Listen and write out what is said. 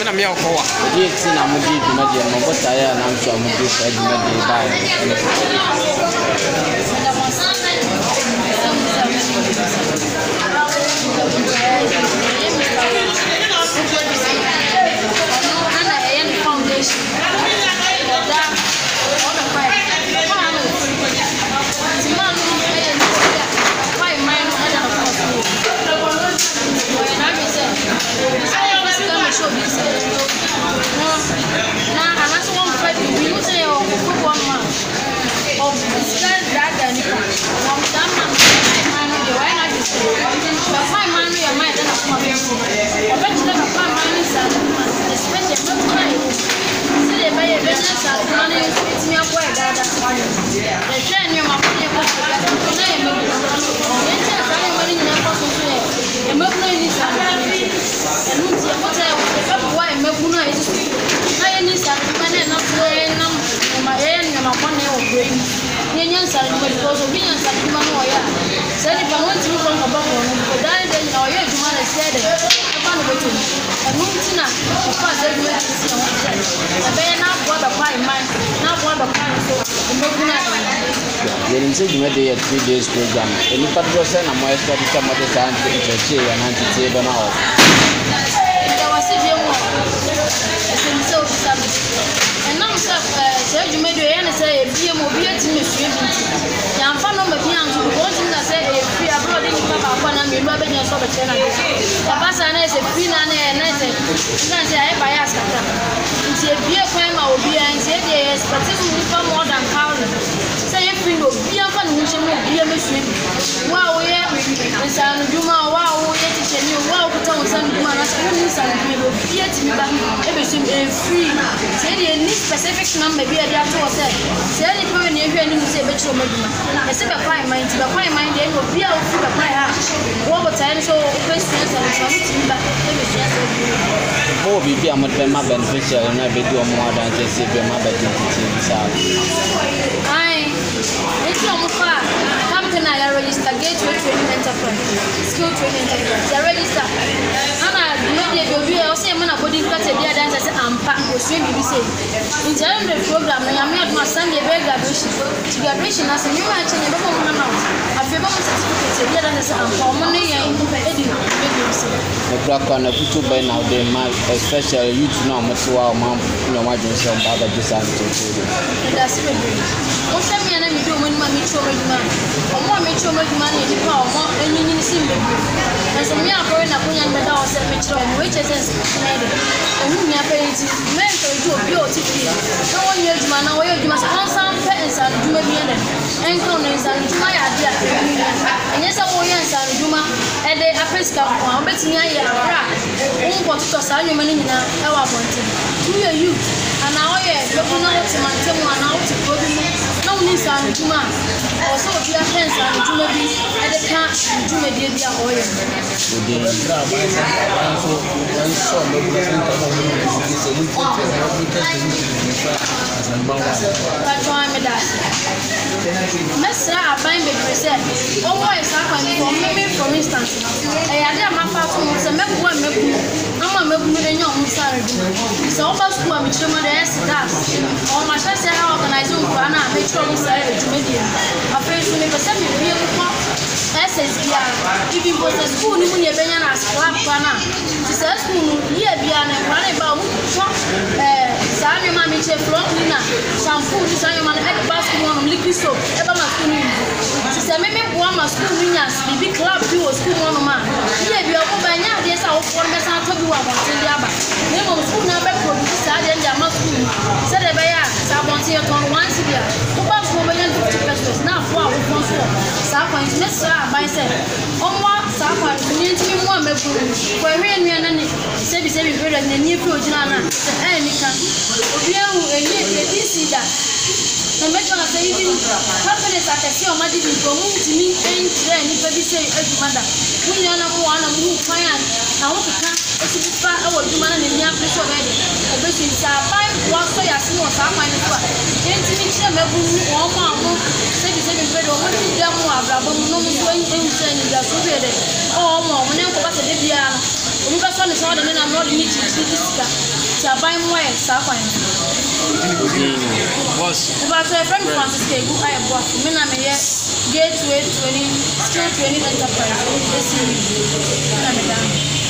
na me okowa ye ti na mo di dwuma de mo bota ya na nso mo di sa dwuma de ba Say you made a 3 days program. Any patrol and I'm expecting some of the time to interchange and anti-table now. And now, sir, you made the say, be a mobile to me. I'm fond of the young who wanting to say, if we are brought in Papa, and I'm rubbing your sort of channel. The person is a free and I say, I buy us. It's a beer crime or beer and say, yes, but this will become more than powder. Beer fun, which will be a machine. Wow, yeah, and San Juma, wow, yet you wow, put on some Juma, and people beer to me back everything free. Say any specific number, be a day to say. Say any point you hear him say, but you're making a simple fine mind to the fine mind, they will be out to the fire house. What time so questions and something back everything. Oh, we be a much beneficial and I be doing more than just if your mother didn't. Company I register GateWay training enterprise, skill training enterprise. I register. And I made a review. I say, I'm not going to cut a beer dance. I said, I'm packed with swim. You say, in the program, I am not my Sunday graduation. Graduation as a new match in the moment. I feel my certificate. The other I'm for money and the black on a put by now, they might, especially you to know much while mom, you know, my yourself, other decided to do. That's it. What's that mean? I'm doing my mutual man. Or more mutual money, the power, more and you see me. And some young boy, and I put on the house and mutual, which is made. And whom you are paying mental to a beauty. No one years, man, or you must answer parents and do a million. And colonies and do my idea. And yes, I will answer Juma and the Africa. I'm betting I am what to sign your money now. Our wanting. Do you? And now, yes, looking out to my table and out to go no news and Juma. Also, be a fence and Juma be at the camp and Juma did their oil. That's why I'm a Mess, I find the present. Always happen for me, for instance. I had my father was a member one. I'm a member in your Musari. It's almost one which the S does. All my chest and organizing for an amateur side to media. I face to make a semi real SSBR. Even was a school in your Benanas club. It's a school here beyond and running about Samuel Mammy Florina, some food, Samuel at the basketball on liquid soap, ever my school. She said, maybe one must school winners, the big club, you was school one man. Here you are over now, yes, I will form us out of you about the other. Name of school number for the side and their must school. Said a bear, Sabon here on once a year. Who was more than 50 pesos now for our sponsor. Sabon is Miss myself. On one Sabon, you need to be more maybe. For a real man, said the same period and the new program. And you can see that. No matter what I say, happiness at a sea of magic is going to me and then if I say, every mother, we are not one of who find out how to come. It's a far our human and young people already. A bit is a fine was so as no time. Intimate, one more, say the same bread or what is there more, no one saying that so really. Oh, more, never was a Libya. Because son is not and I'm not meeting sika ti aban mo e sa kwan boss but friend Francisca go I bo me na me ye GateWay 20 skill 20 enterprise na me da